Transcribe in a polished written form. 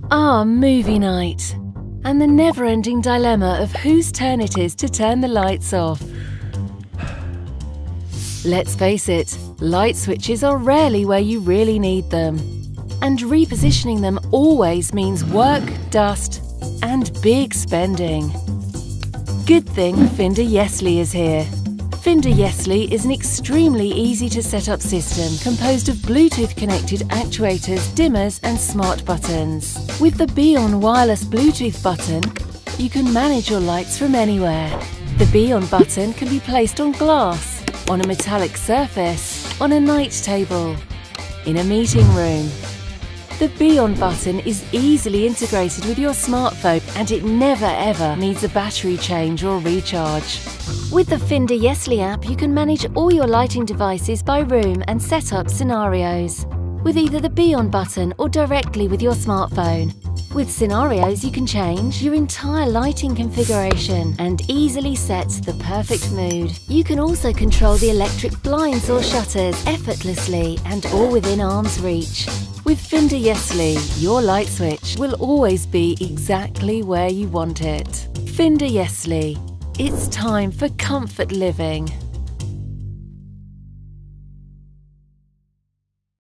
Movie night. And the never-ending dilemma of whose turn it is to turn the lights off. Let's face it, light switches are rarely where you really need them. And repositioning them always means work, dust, and big spending. Good thing Finder Yesly is here. Finder Yesly is an extremely easy to set up system composed of Bluetooth connected actuators, dimmers and smart buttons. With the Be.On wireless Bluetooth button, you can manage your lights from anywhere. The Be.On button can be placed on glass, on a metallic surface, on a night table, in a meeting room. The Be.On button is easily integrated with your smartphone and it never ever needs a battery change or recharge. With the Finder Yesly app, you can manage all your lighting devices by room and set up scenarios, with either the Be.On button or directly with your smartphone. With scenarios, you can change your entire lighting configuration and easily set the perfect mood. You can also control the electric blinds or shutters effortlessly and all within arm's reach. With Finder Yesly, your light switch will always be exactly where you want it. Finder Yesly. It's time for comfort living.